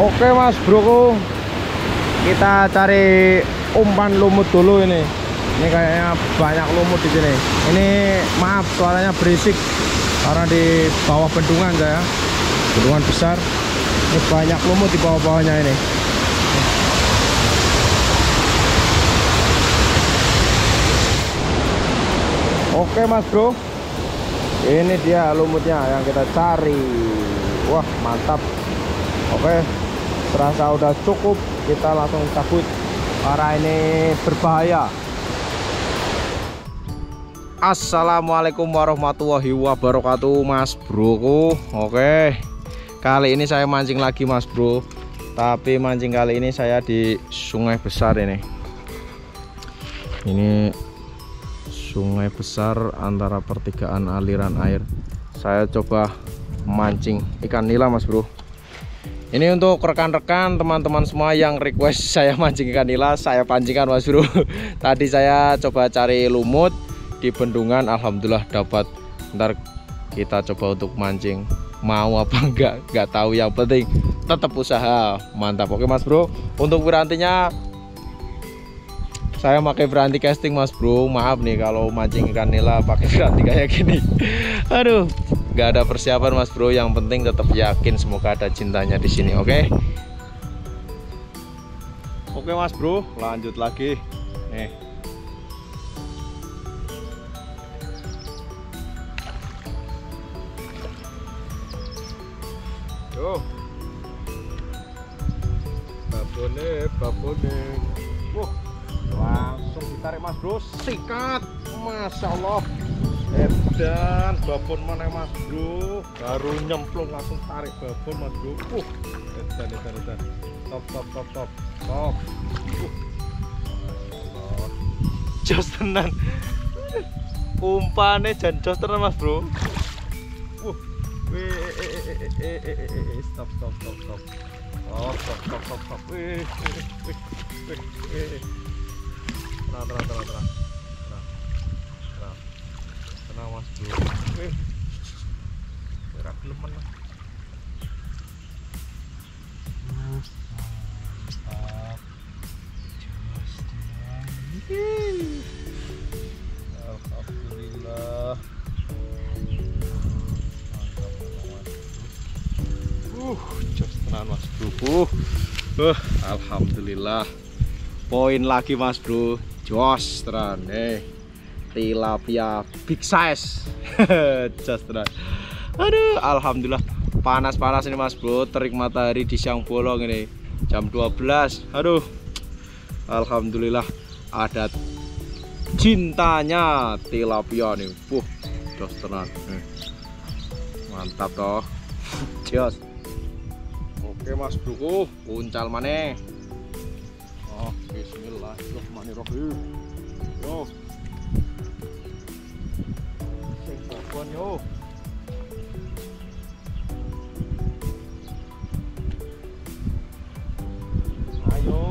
Oke mas broku, kita cari umpan lumut dulu ini. Ini kayaknya banyak lumut di sini. Ini maaf suaranya berisik karena di bawah bendungan saya, bendungan besar. Ini banyak lumut di bawah-bawahnya ini. Oke mas bro, ini dia lumutnya yang kita cari. Wah mantap. Oke, terasa udah cukup, kita langsung cabut karena ini berbahaya. Assalamualaikum warahmatullahi wabarakatuh mas broku. Oke, kali ini saya mancing lagi mas bro, tapi mancing kali ini saya di sungai besar ini. Ini sungai besar antara pertigaan aliran air. Saya coba mancing ikan nila mas bro. Ini untuk rekan-rekan teman-teman semua yang request saya mancing ikan nila, saya pancingkan mas bro. Tadi saya coba cari lumut di bendungan, alhamdulillah dapat. Ntar kita coba untuk mancing, mau apa enggak tahu, yang penting tetap usaha. Mantap. Oke mas bro, untuk pirantinya saya pakai piranti casting mas bro. Maaf nih kalau mancing ikan nila pakai piranti kayak gini. Aduh, nggak ada persiapan mas bro. Yang penting tetap yakin, semoga ada cintanya di sini. Oke mas bro, lanjut lagi nih. Yo, babone. Langsung ditarik mas bro, sikat, masya Allah. Dan babon mana mas bro, baru nyemplung langsung tarik babon mas bro. Edan. Top. Jos tenan, umpannya jan jos tenan mas bro. Stop. Tenang. Tenang mas bro. Berak lemen. Alhamdulillah. Just tenan mas bro. Alhamdulillah. Poin lagi mas bro. Jos tenan tilapia big size. Just tenan. Aduh, alhamdulillah. Panas ini mas bro. Terik matahari di siang bolong ini. Jam 12. Aduh. Alhamdulillah ada cintanya tilapia nih. Jos tenan. Mantap toh. Jos. Oke mas bro, uncal maneh. Oh, bismillahirrahmanirrahim. Yo. Sing babon yo. Ayo.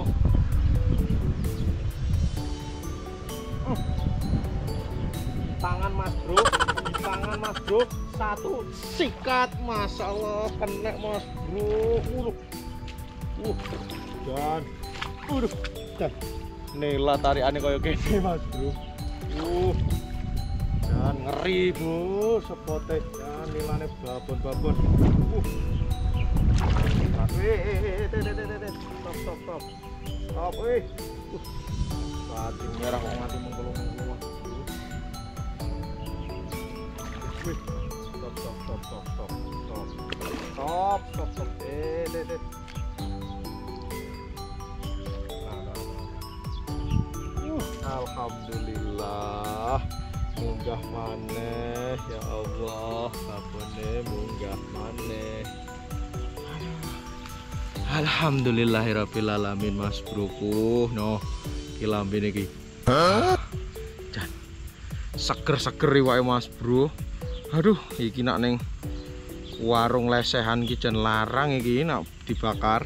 Tangan mas bro, satu sikat, masya Allah, kena mas bro. Dan nila tarikannya kayak gini mas bro. Dan ngeri bro, sepote dan nilane babon. Stop. Cacing merah kok mati mengkolong. Stop. Alhamdulillah munggah maneh ya Allah, babone munggah maneh. Alhamdulillahirabbil alamin mas broku. No, iki lambene iki. Jan seger iwake mas bro. Aduh, iki nak ning warung lesehan iki jan larang iki nak dibakar.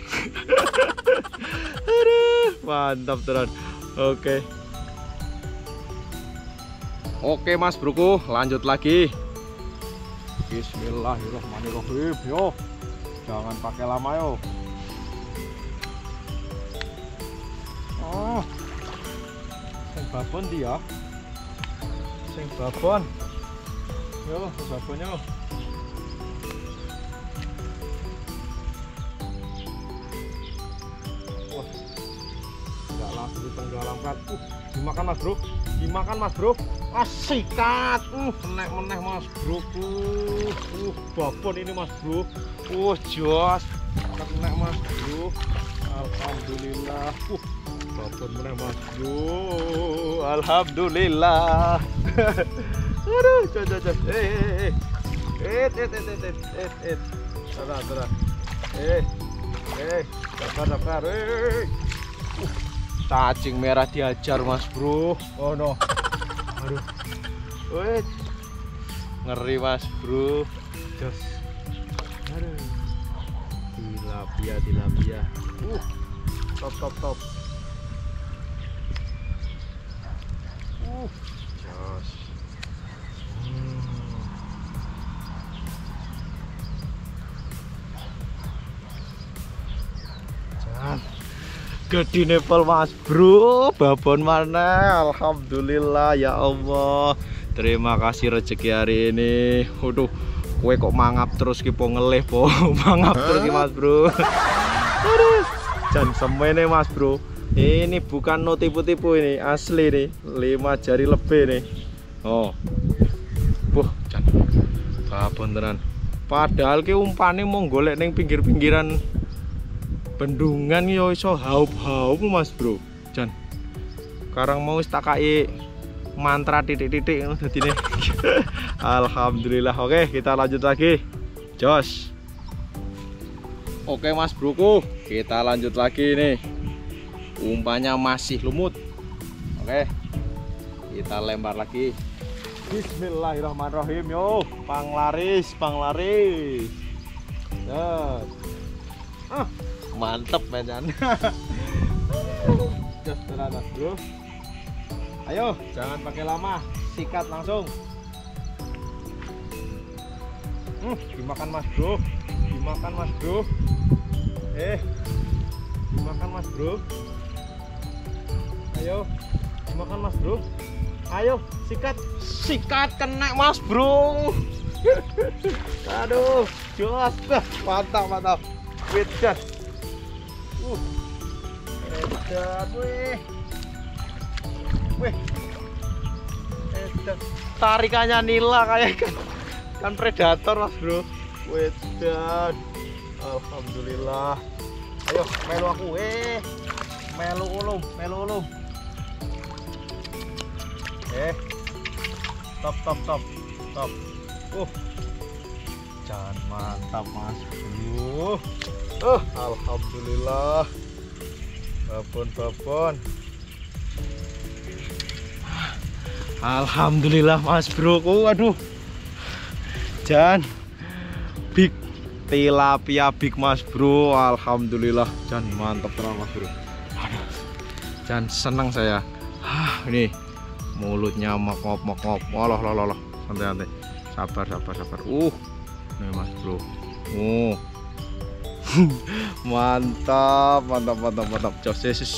Aduh, mantap tenan. Oke mas broku, lanjut lagi. Bismillahirrahmanirrahim. Yo, jangan pakai lama yo. babon dia. Sing babon. Yo, babonnya. Wah. Enggak langsung ditenggelamkan. Dimakan Mas Bro. Dimakan Mas Bro. Sikat. Menek-menek Mas Bro. Babon ini Mas Bro. Jos. Kena Mas Bro. Alhamdulillah. Babon meneh Mas Bro. Alhamdulillah. Aduh, coba. Sabar. Sabar. Cacing merah diajar Mas Bro. Oh no. Aduh. Ngeri Mas Bro. Jos. Aduh. Tilapia. Top. Jos. Gede nepal Mas Bro, babon mana? Alhamdulillah ya Allah. Terima kasih rezeki hari ini. Waduh, kue kok mangap terus ki po ngelih po. Mangap terus ki Mas Bro. Aduh, jan semene Mas Bro. Ini bukan no tipu-tipu ini, asli nih. 5 jari lebih nih. Oh. Jan. Babon tenan. Padahal ki umpane mau golek ning pinggir-pinggiran bendungan yo iso haup-haup Mas Bro. Jan. Sekarang mau takai mantra titik-titik ngono dadine. Alhamdulillah. Oke, kita lanjut lagi. Jos. Oke Mas Broku, kita lanjut lagi nih. Umpannya masih lumut. Oke. Kita lempar lagi. Bismillahirrahmanirrahim yo. Panglaris. Ya. Mantep medan. Jos tenan Mas Bro. Ayo, jangan pakai lama, sikat langsung. Dimakan Mas Bro. Dimakan Mas Bro. Dimakan Mas Bro. Ayo, dimakan Mas Bro. Ayo, sikat kena Mas Bro. Aduh, jos. Mantap. Wedan. Edan weh. Edan. Tarikannya nila kayak kan predator Mas Bro. Wedan. Alhamdulillah. Ayo melu aku melu ulum. Top. Jangan mantap Mas Bro. Alhamdulillah. Babon. Alhamdulillah Mas Bro. Aduh. Jan big tilapia big Mas Bro. Alhamdulillah. Jan mantap terang Mas Bro. Aduh. Jan senang saya. Ini mulutnya mokop. Allah. Santai. Sabar. Nih Mas Bro. Mantap. Jos,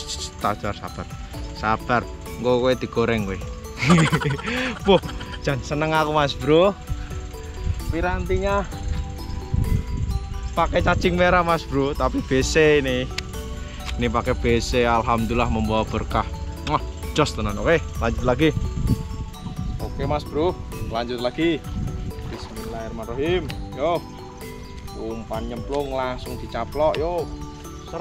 sabar. Gue digoreng gue. Jan seneng aku Mas Bro. Pirantinya pakai cacing merah Mas Bro, tapi BC ini pakai BC. Alhamdulillah membawa berkah. Jos tenan. Oke, lanjut lagi. Oke Mas Bro, lanjut lagi. Bismillahirrahmanirrahim. Yo, umpan nyemplung langsung dicaplok. Yo, ser.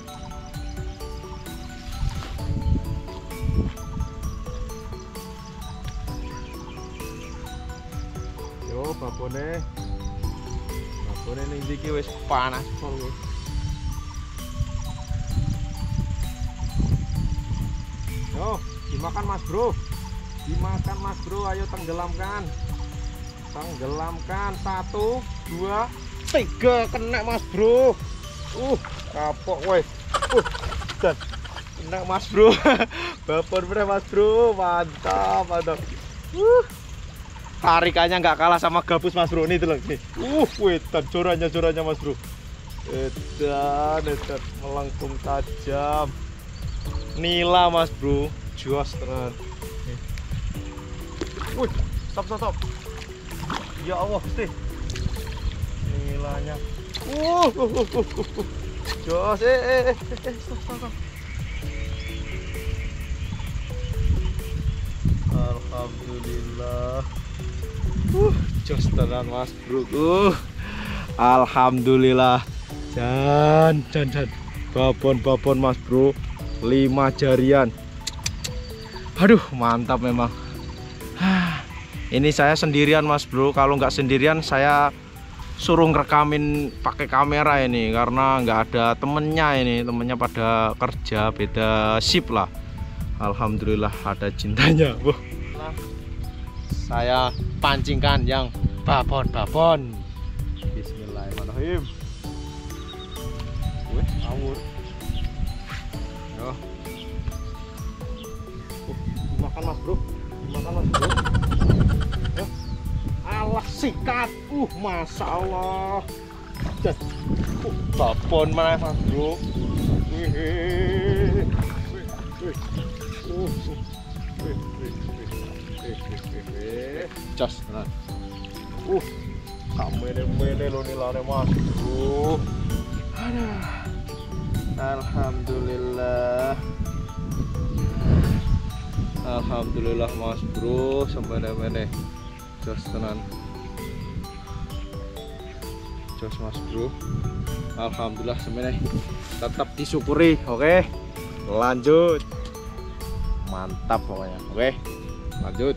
Yo, babone ning iki wis panas pol wis. Yo, dimakan Mas Bro. Ayo tenggelamkan. 1, 2, 3 kena Mas Bro. Kapok weh. Dan kena Mas Bro. Babon bener Mas Bro. Mantap. Tarikannya nggak kalah sama gabus Mas Bro. Nih tuh nih. Wedan jorannya Mas Bro. Edan melengkung tajam. Nila Mas Bro. Jos tenan. Wih, stop. Ya Allah, Gusti. Nilainya. Jos, stop. Alhamdulillah. Jos tenan Mas Bro. Alhamdulillah. Jan. Babon Mas Bro. 5 jarian. Aduh, mantap memang. Ini saya sendirian Mas Bro. Kalau nggak sendirian saya suruh ngerekamin pakai kamera ini karena nggak ada temennya ini. Temennya pada kerja beda shift lah. Alhamdulillah ada cintanya. Wah. Saya pancingkan yang babon. Bismillahirrahmanirrahim. Wih, awur. Yo. Dimakan Mas Bro. Ya. Allah sikat. Masya Allah. Babon mana Mas Bro. Jos tenan. Kamene lo nilane Mas Bro. Aduh. Alhamdulillah Mas Bro, semene-mene. Jos tenan. Jos Mas Bro. Alhamdulillah semene. Tetap disyukuri, oke? Lanjut. Mantap pokoknya. Oke. Lanjut.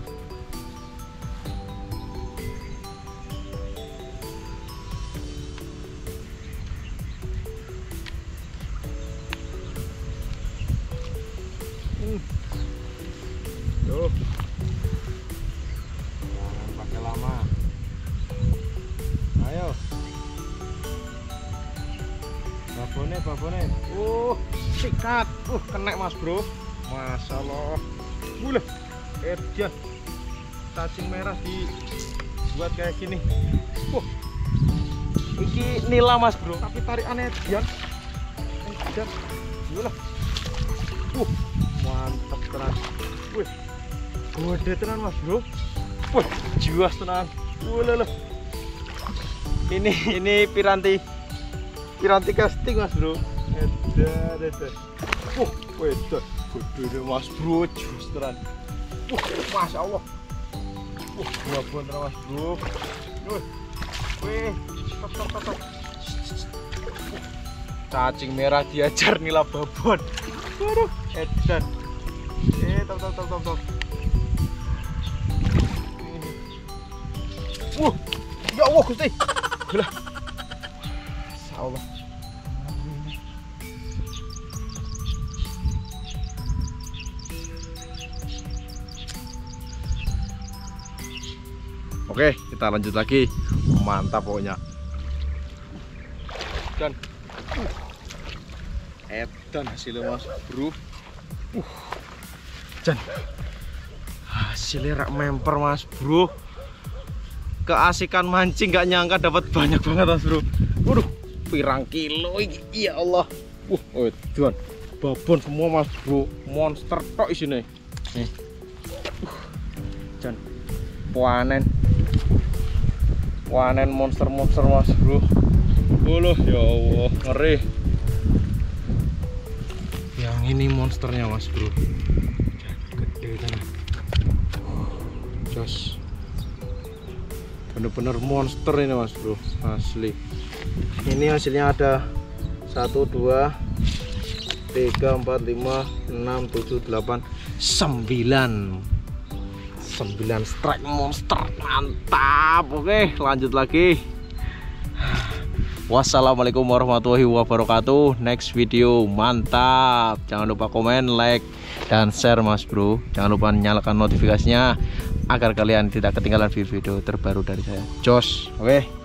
Tuh. Jangan pakai lama. Ayo. Babone. Sikat. Kena Mas Bro. Masya Allah. Bulah. Edan. Cacing merah dibuat kayak gini. Iki nila Mas Bro, tapi tarikannya edan. Bulah. Mantap tenan. Wih. Gede tenan Mas Bro. Wih, jiwas tenan. Loh. Ini piranti casting Mas Bro. Edan. Wedan. Gede Mas Bro, jiwas tenan. Masya Allah. Babon tenan Mas Bro. Wih, stop. Cacing merah diajar nila babon. Waduh, edan. Top. Ya Allah Gusti. Gila. Masyaallah. Oke, kita lanjut lagi. Mantap pokoknya. Dan edan hasilnya Mas Bro. Jan hasilnya rak memper Mas Bro. Keasikan mancing gak nyangka dapat banyak banget Mas Bro. Waduh, pirang kilo ini. Ya Allah. Jan babon semua Mas Bro. Monster tok isine. Nih. Jan panen monster Mas Bro. Ya Allah, ngeri. Yang ini monsternya Mas Bro. Gede banget. Jos. Bener-bener monster ini Mas Bro, asli. Ini hasilnya ada 1, 2, 3, 4, 5, 6, 7, 8, 9 strike monster. Mantap. Oke, lanjut lagi. Wassalamualaikum warahmatullahi wabarakatuh. Next video mantap. Jangan lupa komen, like, dan share Mas Bro. Jangan lupa nyalakan notifikasinya agar kalian tidak ketinggalan video-video terbaru dari saya. Jos. Oke.